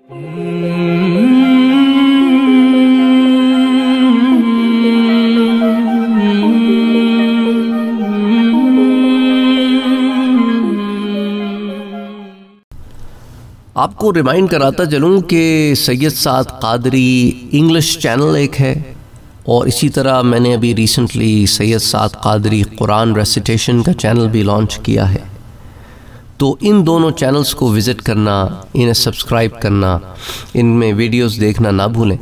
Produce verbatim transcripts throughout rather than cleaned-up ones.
آپ کو ریمائنڈ کراتا چلوں کہ سید سعد قادری انگلش چینل ایک ہے، اور اسی طرح میں نے ابھی ریسنٹلی سید سعد قادری قرآن ریسیٹیشن کا چینل بھی لانچ کیا ہے۔ تو ان دونوں چینلز کو وزٹ کرنا، انہیں سبسکرائب کرنا، ان میں ویڈیوز دیکھنا نہ بھولیں۔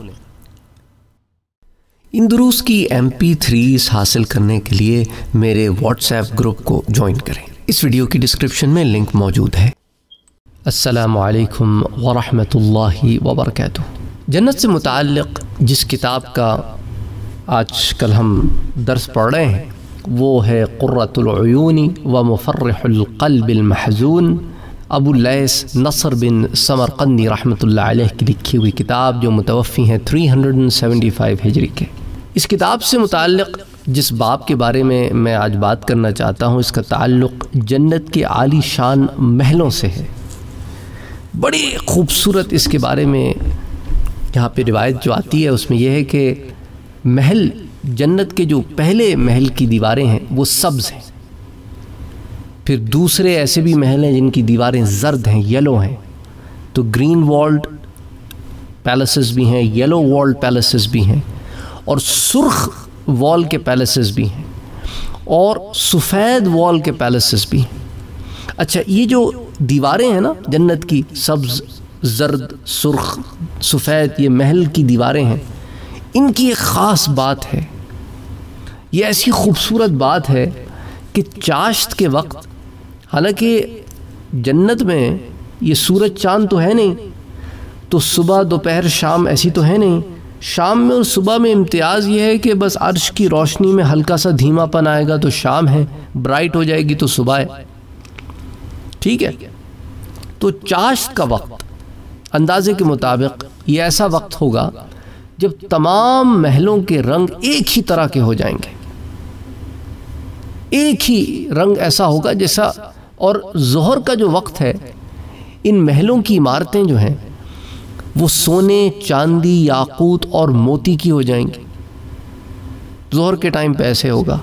ان دروس کی ایم پی تھریز حاصل کرنے کے لیے میرے واٹس ایپ گروپ کو جوائن کریں، اس ویڈیو کی ڈسکرپشن میں لنک موجود ہے۔ السلام علیکم ورحمۃ اللہ وبرکاتہ۔ جنت سے متعلق جس کتاب کا آج کل ہم درس پڑھ رہے ہیں وہ ہے قرۃ العیون و مفرح القلب المحزون، ابو اللیث نصر بن سمرقندی رحمۃ اللہ علیہ کی لکھی ہوئی کتاب، جو متوفی ہیں تین سو پچہتر ہجری کے۔ اس کتاب سے متعلق جس باب کے بارے میں میں آج بات کرنا چاہتا ہوں، اس کا تعلق جنت کے عالی شان محلوں سے ہے۔ بڑی خوبصورت اس کے بارے میں یہاں پہ روایت جو آتی ہے اس میں یہ ہے کہ محل جنت کے جو پہلے محل کی دیواریں ہیں وہ سبز ہیں، پھر دوسرے ایسے بھی محل ہیں جن کی دیواریں زرد ہیں، یلو ہیں، تو گرین والڈ پیلسز بھی ہیں، یلو والڈ پیلسز بھی ہیں، اور سرخ وال کے پیلسز بھی ہیں، اور سفید وال کے پیلسز بھی ہیں۔ اچھا، یہ جو دیواریں ہیں نا جنت کی، سبز، زرد، سرخ، سفید، یہ محل کی دیواریں ہیں، ان کی ایک خاص بات ہے۔ یہ ایسی خوبصورت بات ہے کہ چاشت کے وقت، حالانکہ جنت میں یہ سورج چاند تو ہے نہیں، تو صبح دوپہر شام ایسی تو ہے نہیں، شام میں اور صبح میں امتیاز یہ ہے کہ بس عرش کی روشنی میں ہلکا سا دھیما پن آئے گا تو شام ہے، برائٹ ہو جائے گی تو صبح ہے، ٹھیک ہے۔ تو چاشت کا وقت اندازے کے مطابق یہ ایسا وقت ہوگا جب تمام محلوں کے رنگ ایک ہی طرح کے ہو جائیں گے، ایک ہی رنگ ایسا ہوگا جیسا، اور ظہر کا جو وقت ہے ان محلوں کی عمارتیں جو ہیں وہ سونے، چاندی، یاقوت اور موتی کی ہو جائیں گی، ظہر کے ٹائم پہ ایسے ہوگا،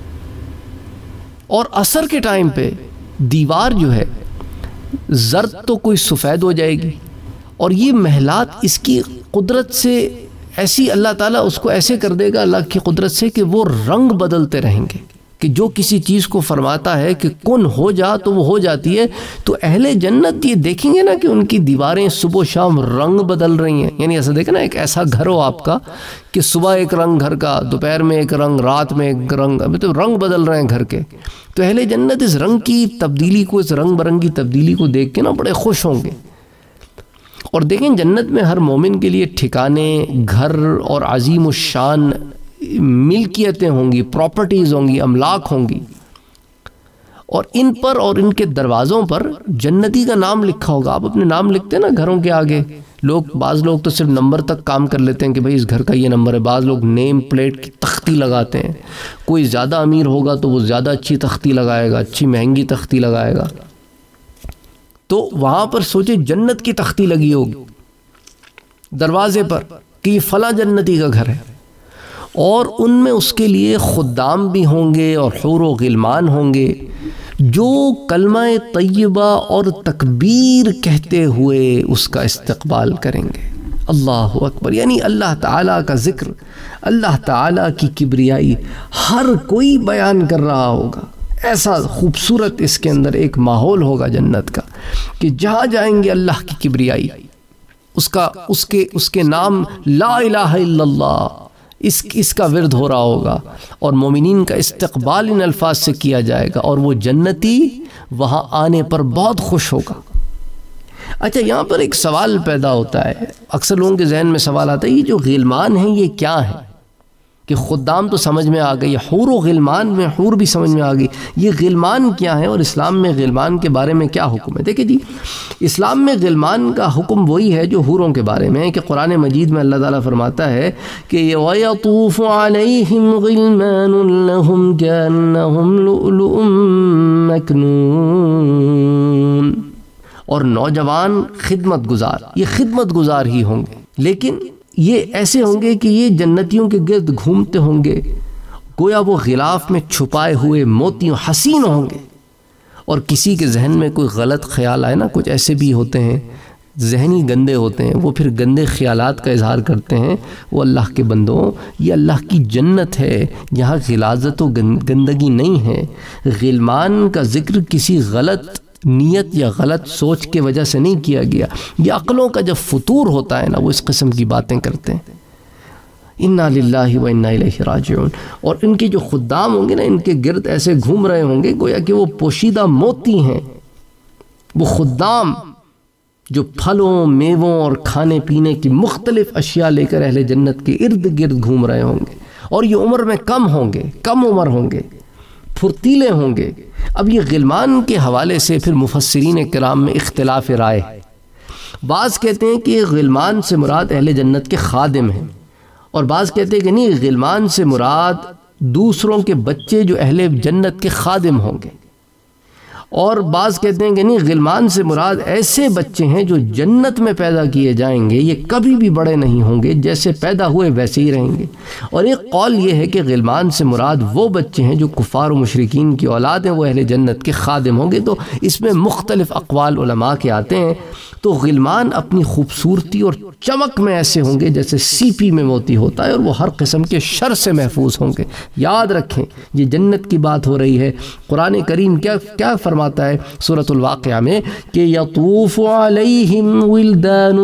اور عصر کے ٹائم پہ دیوار جو ہے زرد تو کوئی سفید ہو جائے گی، اور یہ محلات اس کی قدرت سے ایسی اللہ تعالیٰ اس کو ایسے کر دے گا اللہ کی قدرت سے کہ وہ رنگ بدلتے رہیں گے، کہ جو کسی چیز کو فرماتا ہے کہ کن ہو جا تو وہ ہو جاتی ہے۔ تو اہل جنت یہ دیکھیں گے نا کہ ان کی دیواریں صبح و شام رنگ بدل رہی ہیں، یعنی ایسا دیکھیں نا، ایک ایسا گھر ہو آپ کا کہ صبح ایک رنگ گھر کا، دوپہر میں ایک رنگ، رات میں ایک رنگ، ابھی تو رنگ بدل رہے ہیں گھر کے۔ تو اہل جنت اس رنگ کی تبدیلی کو، اس رنگ برنگی تبدیلی کو دیکھ کے نا بڑے خوش ہوں گے۔ اور دیکھیں جنت میں ہر مومن کے لیے ٹھکانے، گھر اور عظیم الشان ملکیتیں ہوں گی، پراپرٹیز ہوں گی، املاک ہوں گی، اور ان پر اور ان کے دروازوں پر جنتی کا نام لکھا ہوگا۔ آپ اپنے نام لکھتے ہیں نا گھروں کے آگے، لوگ بعض لوگ تو صرف نمبر تک کام کر لیتے ہیں کہ بھئی اس گھر کا یہ نمبر ہے، بعض لوگ نیم پلیٹ کی تختی لگاتے ہیں، کوئی زیادہ امیر ہوگا تو وہ زیادہ اچھی تختی لگائے گا، اچھی مہنگی تختی لگائے گا، تو وہاں پر سوچے جنت کی تختی لگی ہوگی دروازے پر کہ یہ فلاں جنتی کا گھر ہے، اور ان میں اس کے لیے خدام بھی ہوں گے اور حور و غلمان ہوں گے جو کلمہ طیبہ اور تکبیر کہتے ہوئے اس کا استقبال کریں گے۔ اللہ اکبر، یعنی اللہ تعالیٰ کا ذکر، اللہ تعالیٰ کی کبریائی ہر کوئی بیان کر رہا ہوگا۔ ایسا خوبصورت اس کے اندر ایک ماحول ہوگا جنت کا کہ جہاں جائیں گے اللہ کی کبریائی، اس کا اس کے اس کے نام لا الہ الا اللہ، اس اس کا ورد ہو رہا ہوگا، اور مومنین کا استقبال ان الفاظ سے کیا جائے گا، اور وہ جنتی وہاں آنے پر بہت خوش ہوگا۔ اچھا، یہاں پر ایک سوال پیدا ہوتا ہے، اکثر لوگوں کے ذہن میں سوال آتا ہے، یہ جو غلمان ہیں یہ کیا ہیں؟ کہ خدام تو سمجھ میں آ گئی، حور و غلمان میں حور بھی سمجھ میں آ گئی، یہ غلمان کیا ہیں اور اسلام میں غلمان کے بارے میں کیا حکم ہے؟ دیکھیں جی، اسلام میں غلمان کا حکم وہی ہے جو حوروں کے بارے میں ہے، کہ قرآن مجید میں اللہ تعالیٰ فرماتا ہے کہ وَيَطُوفُ عَلَيْهِمْ غِلْمَانٌ لَهُمْ كَأَنَّهُمْ لُؤْلُؤٌ مَكْنُونٌ، اور نوجوان خدمت گزار، یہ خدمت گزار ہی ہوں گے، لیکن یہ ایسے ہوں گے کہ یہ جنتیوں کے گرد گھومتے ہوں گے گویا وہ غلاف میں چھپائے ہوئے موتیوں حسین ہوں گے۔ اور کسی کے ذہن میں کوئی غلط خیال آئے نا، کچھ ایسے بھی ہوتے ہیں ذہنی گندے ہوتے ہیں، وہ پھر گندے خیالات کا اظہار کرتے ہیں، وہ اللہ کے بندوں یہ اللہ کی جنت ہے، یہاں غلاظت و گندگی نہیں ہے۔ غلمان کا ذکر کسی غلط نیت یا غلط سوچ کے وجہ سے نہیں کیا گیا، یہ عقلوں کا جب فطور ہوتا ہے نا وہ اس قسم کی باتیں کرتے ہیں۔ انا للہ و انا الیہ راجعون۔ اور ان کے جو خدام ہوں گے نا، ان کے گرد ایسے گھوم رہے ہوں گے گویا کہ وہ پوشیدہ موتی ہیں۔ وہ خدام جو پھلوں، میووں اور کھانے پینے کی مختلف اشیاء لے کر اہل جنت کے ارد گرد گھوم رہے ہوں گے، اور یہ عمر میں کم ہوں گے، کم عمر ہوں گے، پھرتیلے ہوں گے۔ اب یہ غلمان کے حوالے سے پھر مفسرین کرام میں اختلاف رائے ہے۔ بعض کہتے ہیں کہ غلمان سے مراد اہل جنت کے خادم ہیں، اور بعض کہتے ہیں کہ نہیں، غلمان سے مراد دوسروں کے بچے جو اہل جنت کے خادم ہوں گے، اور بعض کہتے ہیں کہ نہیں، غلمان سے مراد ایسے بچے ہیں جو جنت میں پیدا کیے جائیں گے، یہ کبھی بھی بڑے نہیں ہوں گے، جیسے پیدا ہوئے ویسے ہی رہیں گے۔ اور ایک قول یہ ہے کہ غلمان سے مراد وہ بچے ہیں جو کفار و مشرکین کی اولاد ہیں، وہ اہل جنت کے خادم ہوں گے۔ تو اس میں مختلف اقوال علماء کے آتے ہیں۔ تو غلمان اپنی خوبصورتی اور چمک میں ایسے ہوں گے جیسے سی پی میں موتی ہوتا ہے، اور وہ ہر قسم کے شر سے محفوظ ہوں گے۔ یاد رکھیں یہ جنت کی بات ہو رہی ہے۔ قرآن کریم کیا کیا فرماتا ہے سورۃ الواقعہ میں کہ یطوف علیہم ولدان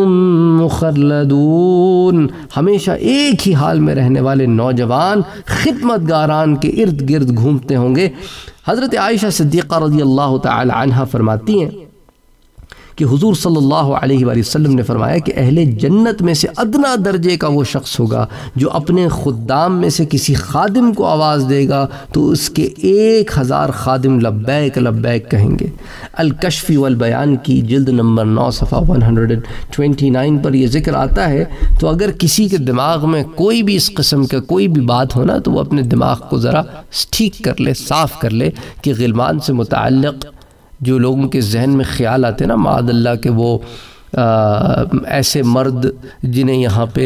مخلدون، ہمیشہ ایک ہی حال میں رہنے والے نوجوان خدمت گاران کے ارد گرد گھومتے ہوں گے۔ حضرت عائشہ صدیقہ رضی اللہ تعالی عنہا فرماتی ہیں کہ حضور صلی اللہ علیہ وآلہ وسلم نے فرمایا کہ اہل جنت میں سے ادنا درجے کا وہ شخص ہوگا جو اپنے خدام میں سے کسی خادم کو آواز دے گا تو اس کے ایک ہزار خادم لبیک لبیک کہیں گے۔ الکشف والبیان کی جلد نمبر نو صفحہ ایک سو انیس پر یہ ذکر آتا ہے۔ تو اگر کسی کے دماغ میں کوئی بھی اس قسم کا کوئی بھی بات ہونا تو وہ اپنے دماغ کو ذرا ٹھیک کر لے، صاف کر لے کہ غلمان سے متعلق جو لوگوں کے ذہن میں خیال آتے ہیں نا، معاذ اللہ کہ وہ ایسے مرد جنہیں یہاں پہ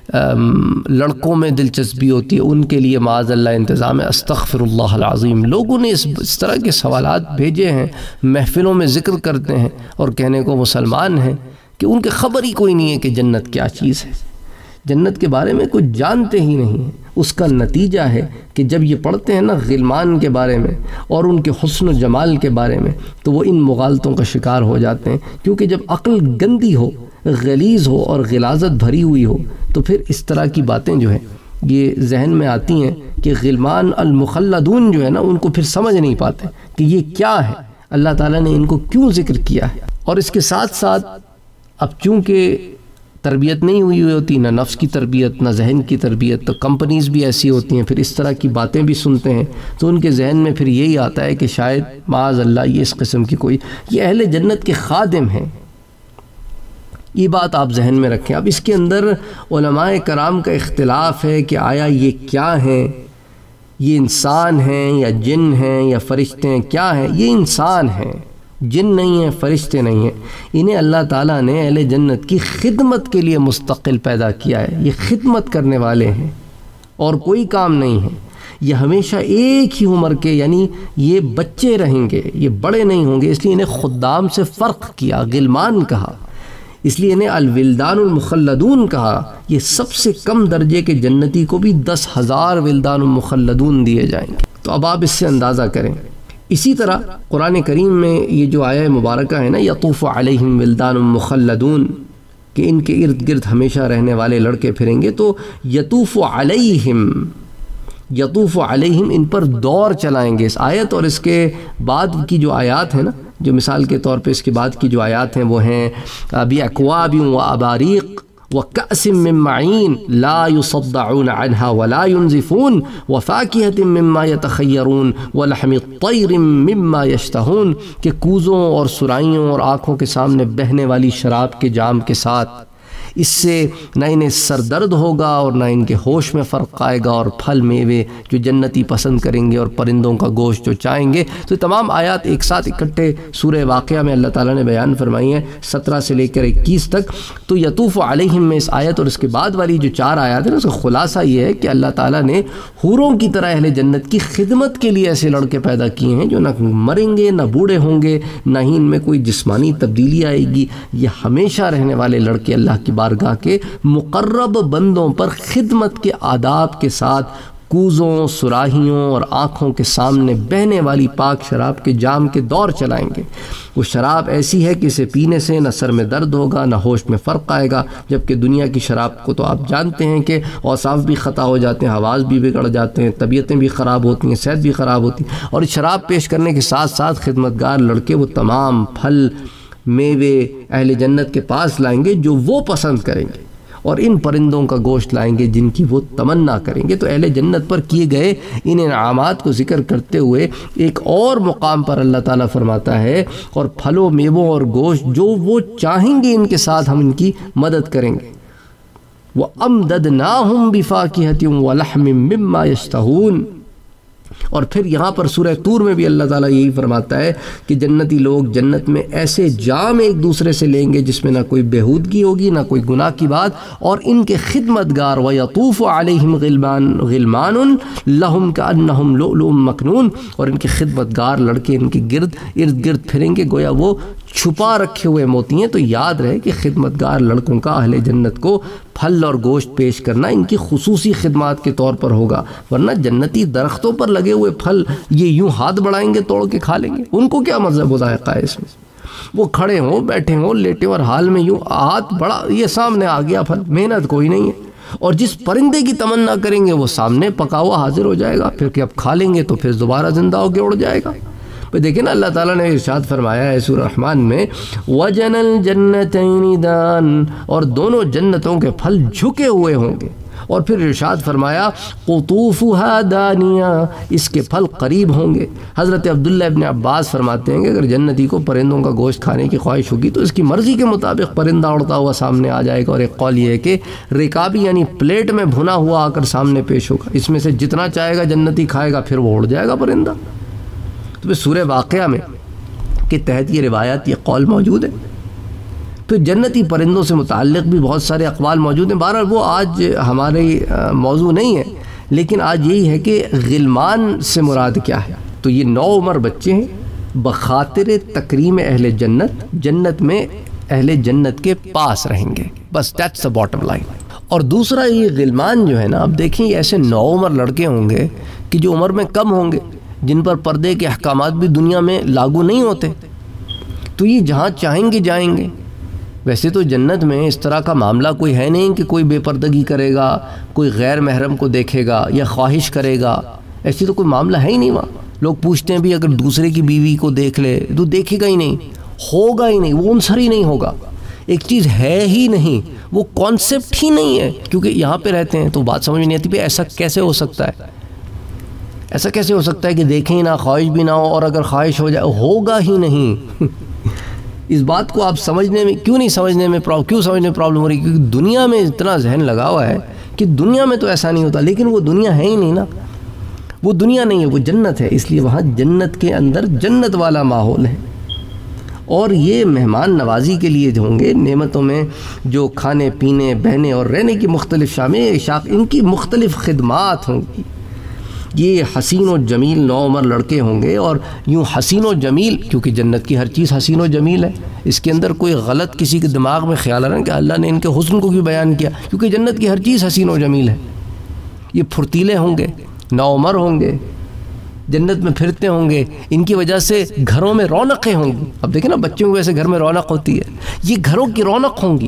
لڑکوں میں دلچسپی ہوتی ہے ان کے لیے معاذ اللہ انتظام ہے۔ استغفر اللہ العظیم، لوگوں نے اس اس طرح کے سوالات بھیجے ہیں، محفلوں میں ذکر کرتے ہیں اور کہنے کو مسلمان ہیں کہ ان کے خبر ہی کوئی نہیں ہے کہ جنت کیا چیز ہے، جنت کے بارے میں کچھ جانتے ہی نہیں ہیں۔ اس کا نتیجہ ہے کہ جب یہ پڑھتے ہیں نا غلمان کے بارے میں اور ان کے حسن و جمال کے بارے میں تو وہ ان مغالطوں کا شکار ہو جاتے ہیں، کیونکہ جب عقل گندی ہو، غلیظ ہو اور غلاظت بھری ہوئی ہو تو پھر اس طرح کی باتیں جو ہیں یہ ذہن میں آتی ہیں کہ غلمان المخلدون جو ہے نا ان کو پھر سمجھ نہیں پاتے کہ یہ کیا ہے، اللہ تعالیٰ نے ان کو کیوں ذکر کیا ہے۔ اور اس کے ساتھ ساتھ اب چونکہ تربیت نہیں ہوئی ہوتی، نہ نفس کی تربیت نہ ذہن کی تربیت، تو کمپنیز بھی ایسی ہوتی ہیں، پھر اس طرح کی باتیں بھی سنتے ہیں تو ان کے ذہن میں پھر یہی آتا ہے کہ شاید معاذ اللہ یہ اس قسم کی کوئی یہ اہل جنت کے خادم ہیں۔ یہ بات آپ ذہن میں رکھیں۔ اب اس کے اندر علماء کرام کا اختلاف ہے کہ آیا یہ کیا ہیں، یہ انسان ہیں یا جن ہیں یا فرشتے ہیں، کیا ہیں؟ یہ انسان ہیں، جن نہیں ہیں، فرشتے نہیں ہیں۔ انہیں اللہ تعالیٰ نے اہل جنت کی خدمت کے لیے مستقل پیدا کیا ہے، یہ خدمت کرنے والے ہیں اور کوئی کام نہیں ہے۔ یہ ہمیشہ ایک ہی عمر کے، یعنی یہ بچے رہیں گے، یہ بڑے نہیں ہوں گے، اس لیے انہیں خدام سے فرق کیا، غلمان کہا، اس لیے انہیں الولدان المخلدون کہا۔ یہ سب سے کم درجے کے جنتی کو بھی دس ہزار ولدان المخلدون دیے جائیں گے۔ تو اب آپ اس سے اندازہ کریں۔ اسی طرح قرآن کریم میں یہ جو آیہ مبارکہ ہے نا، یطوف علیہم ولدان مخلدون، کہ ان کے ارد گرد ہمیشہ رہنے والے لڑکے پھریں گے، تو یطوف علیہم، یطوف علیہم ان پر دور چلائیں گے۔ اس آیت اور اس کے بعد کی جو آیات ہیں نا، جو مثال کے طور پہ اس کے بعد کی جو آیات ہیں وہ ہیں بِأَكْوَابٍ وَأَبَارِيقٍ وَكَأْسٍ مِّن مَّعِينٍ لَا يُصَدَّعُونَ عَنْهَا وَلَا يُنزِفُونَ وَفَاكِهَةٍ مِّمَّا يَتَخَيَّرُونَ وَلَحْمِ طَيْرٍ مِّمَّا يَشْتَهُونَ، کہ کوزوں اور سرائیوں اور آنکھوں کے سامنے بہنے والی شراب کے جام کے ساتھ اس سے نہ انہیں سر درد ہوگا اور نہ ان کے ہوش میں فرق آئے گا، اور پھل میوے جو جنتی پسند کریں گے اور پرندوں کا گوشت جو چاہیں گے۔ تو تمام آیات ایک ساتھ اکٹھے سورہ واقعہ میں اللہ تعالیٰ نے بیان فرمائی ہیں، سترہ سے لے کر اکیس تک۔ تو یطوف علیہم میں اس آیت اور اس کے بعد والی جو چار آیات ہیں اس کا خلاصہ یہ ہے کہ اللہ تعالیٰ نے حوروں کی طرح اہل جنت کی خدمت کے لیے ایسے لڑکے پیدا کیے ہیں جو نہ مریں گے نہ بوڑھے ہوں گے، نہ ہی ان میں کوئی جسمانی تبدیلی آئے گی۔ یہ ہمیشہ رہنے والے لڑکے اللہ کی بارگاہ کے مقرب بندوں پر خدمت کے آداب کے ساتھ کوزوں، سراہیوں اور آنکھوں کے سامنے بہنے والی پاک شراب کے جام کے دور چلائیں گے۔ وہ شراب ایسی ہے کہ اسے پینے سے نہ سر میں درد ہوگا نہ ہوش میں فرق آئے گا، جبکہ دنیا کی شراب کو تو آپ جانتے ہیں کہ اوصاف بھی خطا ہو جاتے ہیں، حواس بھی بگڑ جاتے ہیں، طبیعتیں بھی خراب ہوتی ہیں، صحت بھی خراب ہوتی ہے۔ اور شراب پیش کرنے کے ساتھ ساتھ خدمتگار لڑکے وہ تمام پھل میوے اہل جنت کے پاس لائیں گے جو وہ پسند کریں گے، اور ان پرندوں کا گوشت لائیں گے جن کی وہ تمنا کریں گے۔ تو اہل جنت پر کیے گئے ان انعامات کو ذکر کرتے ہوئے ایک اور مقام پر اللہ تعالیٰ فرماتا ہے، اور پھلوں میووں اور گوشت جو وہ چاہیں گے ان کے ساتھ ہم ان کی مدد کریں گے۔ وَأَمْدَدْنَاهُمْ بِفَاكِهَةٍ وَلَحْمٍ مِّمَّا يَشْتَهُونَ۔ اور پھر یہاں پر سورہ طور میں بھی اللہ تعالیٰ یہی فرماتا ہے کہ جنتی لوگ جنت میں ایسے جام ایک دوسرے سے لیں گے جس میں نہ کوئی بےہودگی ہوگی نہ کوئی گناہ کی بات، اور ان کے خدمتگار وَيَطُوفُ عَلَيْهِمْ غِلْمَانٌ غِلْمَانٌ لَهُمْ كَأَنَّهُمْ لُؤْلُؤٌ مَكْنُونٌ، اور ان کے خدمتگار لڑکے ان کے گرد ارد گرد پھریں گے گویا وہ چھپا رکھے ہوئے موتی ہیں۔ تو یاد رہے کہ خدمتگار لڑکوں کا اہل جنت کو پھل اور گوشت پیش کرنا ان کی خصوصی خدمات کے طور پر ہوگا، ورنہ جنتی درختوں پر لگے ہوئے پھل یہ یوں ہاتھ بڑھائیں گے توڑ کے کھا لیں گے، ان کو کیا مذہب و ذائقہ ہے اس میں؟ وہ کھڑے ہوں بیٹھے ہوں لیٹے اور حال میں یوں ہاتھ بڑا، یہ سامنے آ گیا پھل، محنت کوئی نہیں ہے، اور جس پرندے کی تمنا کریں گے وہ سامنے پکا ہوا حاضر ہو جائے گا، پھر کہ اب کھا لیں گے تو پھر دوبارہ زندہ ہو کے اڑ جائے گا۔ پھر دیکھیں نا اللہ تعالیٰ نے ارشاد فرمایا ہے سورہ رحمان میں وَجَنَ الْجَنَّتَيْنِ دَانٍ، اور دونوں جنتوں کے پھل جھکے ہوئے ہوں گے، اور پھر ارشاد فرمایا قُطُوفُهَا دَانِيَةٌ، اس کے پھل قریب ہوں گے۔ حضرت عبداللہ ابن عباس فرماتے ہیں کہ اگر جنتی کو پرندوں کا گوشت کھانے کی خواہش ہوگی تو اس کی مرضی کے مطابق پرندہ اڑتا ہوا سامنے آ جائے گا، اور ایک قول یہ ہے کہ رکابی یعنی پلیٹ میں بھنا ہوا آ کر سامنے پیش ہوگا، اس میں سے جتنا چاہے گا جنتی کھائے گا، پھر وہ اڑ جائے گا پرندہ۔ تو پھر سورہ واقعہ میں کے تحت یہ روایات یہ قول موجود ہے۔ پھر جنتی پرندوں سے متعلق بھی بہت سارے اقوال موجود ہیں، بہرحال وہ آج ہمارے موضوع نہیں ہے، لیکن آج یہی ہے کہ غلمان سے مراد کیا ہے۔ تو یہ نو عمر بچے ہیں بخاطر تکریم اہل جنت، جنت میں اہل جنت کے پاس رہیں گے، بس دیٹس the bottom line۔ اور دوسرا یہ غلمان جو ہے نا، اب دیکھیں یہ ایسے نو عمر لڑکے ہوں گے کہ جو عمر میں کم ہوں گے، جن پر پردے کے احکامات بھی دنیا میں لاگو نہیں ہوتے، تو یہ جہاں چاہیں گے جائیں گے۔ ویسے تو جنت میں اس طرح کا معاملہ کوئی ہے نہیں کہ کوئی بے پردگی کرے گا، کوئی غیر محرم کو دیکھے گا یا خواہش کرے گا، ایسی تو کوئی معاملہ ہے ہی نہیں وہاں۔ لوگ پوچھتے ہیں بھی اگر دوسرے کی بیوی کو دیکھ لے تو دیکھے گا ہی نہیں، ہوگا ہی نہیں، وہ عنصر ہی نہیں ہوگا، ایک چیز ہے ہی نہیں، وہ کانسیپٹ ہی نہیں ہے، کیونکہ یہاں پہ رہتے ہیں تو بات سمجھ نہیں آتی پہ ایسا کیسے ہو سکتا ہے، ایسا کیسے ہو سکتا ہے کہ دیکھیں ہی نہ، خواہش بھی نہ ہو، اور اگر خواہش ہو جائے ہوگا ہی نہیں۔ اس بات کو آپ سمجھنے میں کیوں نہیں سمجھنے میں کیوں سمجھنے میں پرابلم ہو رہی ہے؟ کیونکہ دنیا میں اتنا ذہن لگا ہوا ہے کہ دنیا میں تو ایسا نہیں ہوتا، لیکن وہ دنیا ہے ہی نہیں نا، وہ دنیا نہیں ہے، وہ جنت ہے، اس لیے وہاں جنت کے اندر جنت والا ماحول ہے، اور یہ مہمان نوازی کے لیے ہوں گے، نعمتوں میں جو کھانے پینے بہنے اور رہنے کی مختلف شامل شاخ، ان کی مختلف خدمات ہوں گی۔ یہ حسین و جمیل نو عمر لڑکے ہوں گے، اور یوں حسین و جمیل کیونکہ جنت کی ہر چیز حسین و جمیل ہے، اس کے اندر کوئی غلط کسی کے دماغ میں خیال آ رہا ہے کہ اللہ نے ان کے حسن کو کیوں بیان کیا، کیونکہ جنت کی ہر چیز حسین و جمیل ہے۔ یہ پھرتیلے ہوں گے، نو عمر ہوں گے، جنت میں پھرتے ہوں گے، ان کی وجہ سے گھروں میں رونقیں ہوں گی۔ اب دیکھیں نا بچوں کی وجہ سے گھر میں رونق ہوتی ہے، یہ گھروں کی رونق ہوں گی،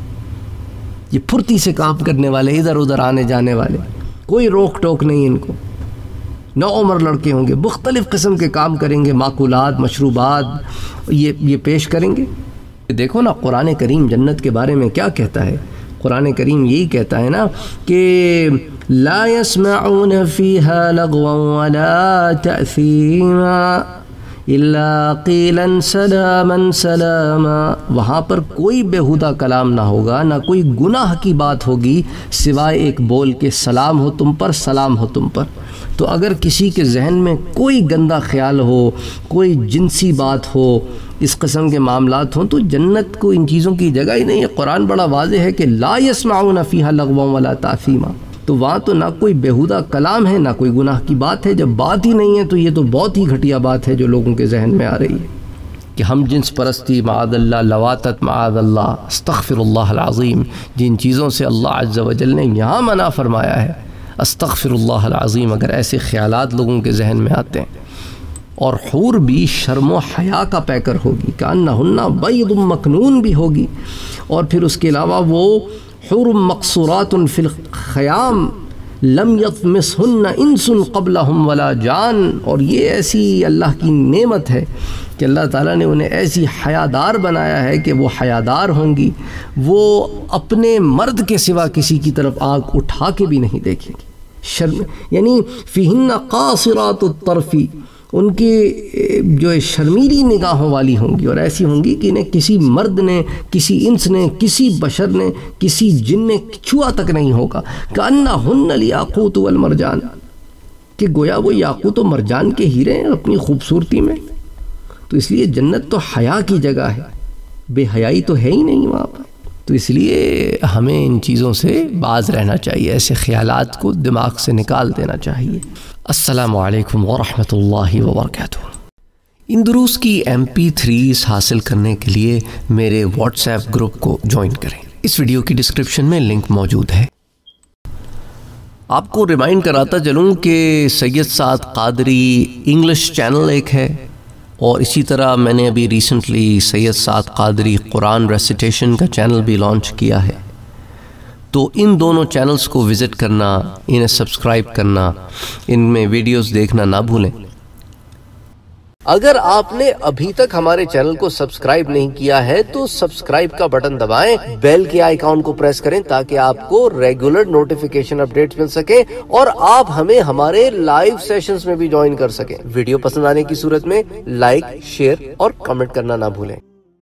یہ پھرتی سے کام کرنے والے، ادھر ادھر آنے جانے والے، کوئی روک ٹوک نہیں ان کو۔ نو عمر لڑکے ہوں گے، مختلف قسم کے کام کریں گے، ماکولات مشروبات یہ یہ پیش کریں گے۔ دیکھو نا قرآن کریم جنت کے بارے میں کیا کہتا ہے، قرآن کریم یہی کہتا ہے نا کہ لا يسمعون فيها لغوا ولا تأثيما، الا قیلا سلاما سلاما، وہاں پر کوئی بیہودہ کلام نہ ہوگا، نہ کوئی گناہ کی بات ہوگی سوائے ایک بول کے سلام ہو تم پر، سلام ہو تم پر۔ تو اگر کسی کے ذہن میں کوئی گندا خیال ہو، کوئی جنسی بات ہو، اس قسم کے معاملات ہوں، تو جنت کو ان چیزوں کی جگہ ہی نہیں ہے۔ قرآن بڑا واضح ہے کہ لا يسمعون فیہا لغوا ولا تاثیما، تو وہاں تو نہ کوئی بیہودہ کلام ہے، نہ کوئی گناہ کی بات ہے۔ جب بات ہی نہیں ہے تو یہ تو بہت ہی گھٹیا بات ہے جو لوگوں کے ذہن میں آ رہی ہے کہ ہم جنس پرستی، معاذ اللہ، لواطت، معاذ اللہ، استغفر اللہ العظیم، جن چیزوں سے اللہ عز و جل نے یہاں منع فرمایا ہے، استغفر اللہ العظیم، اگر ایسے خیالات لوگوں کے ذہن میں آتے ہیں۔ اور حور بھی شرم و حیا کا پیکر ہوگی، کأنہن بیض مکنون بھی ہوگی، اور پھر اس کے علاوہ وہ حور مقصورات فی الخیام لم یطمثہن انس قبلہم ولا جان، اور یہ ایسی اللہ کی نعمت ہے کہ اللہ تعالیٰ نے انہیں ایسی حیادار بنایا ہے کہ وہ حیادار ہوں گی، وہ اپنے مرد کے سوا کسی کی طرف آنکھ اٹھا کے بھی نہیں دیکھیں گی۔ شرم یعنی فیہن قاصرات الطرف، ان کی جو شرمیلی نگاہوں والی ہوں گی، اور ایسی ہوں گی کہ انہیں کسی مرد نے، کسی انس نے، کسی بشر نے، کسی جن نے چھوا تک نہیں ہوگا۔ کأنہن الیاقوت والمرجان، کہ گویا وہ یاقوت و مرجان کے ہیرے ہیں اپنی خوبصورتی میں۔ تو اس لیے جنت تو حیا کی جگہ ہے، بے حیائی تو ہے ہی نہیں وہاں پر۔ تو اس لیے ہمیں ان چیزوں سے باز رہنا چاہیے، ایسے خیالات کو دماغ سے نکال دینا چاہیے۔ السلام علیکم ورحمۃ اللہ وبرکاتہ۔ ان دروس کی ایم پی تھریز حاصل کرنے کے لیے میرے واٹس ایپ گروپ کو جوائن کریں، اس ویڈیو کی ڈسکرپشن میں لنک موجود ہے۔ آپ کو ریمائنڈ کراتا چلوں کہ سید سعد قادری انگلش چینل ایک ہے، اور اسی طرح میں نے ابھی ریسنٹلی سید سعد قادری قرآن ریسیٹیشن کا چینل بھی لانچ کیا ہے۔ تو ان دونوں چینلز کو وزٹ کرنا، انہیں سبسکرائب کرنا، ان میں ویڈیوز دیکھنا نہ بھولیں۔ اگر آپ نے ابھی تک ہمارے چینل کو سبسکرائب نہیں کیا ہے تو سبسکرائب کا بٹن دبائیں، بیل کے آئیکن کو پریس کریں تاکہ آپ کو ریگولر نوٹیفیکیشن اپڈیٹس مل سکیں، اور آپ ہمیں ہمارے لائیو سیشنز میں بھی جوائن کر سکیں۔ ویڈیو پسند آنے کی صورت میں لائک، شیئر اور کمنٹ کرنا نہ بھولیں۔